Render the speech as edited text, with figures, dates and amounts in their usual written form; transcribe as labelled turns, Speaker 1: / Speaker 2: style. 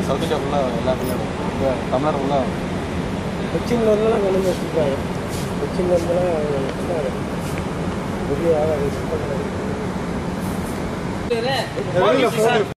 Speaker 1: South India ஃபுல்லாக எல்லாருமே இங்கே தமிழ்நாடு ஃபுல்லாக
Speaker 2: கொச்சின்ல இருந்தெல்லாம் கொண்டு வச்சுருக்காங்க. கொச்சின்ல இருந்தெல்லாம் பெரிய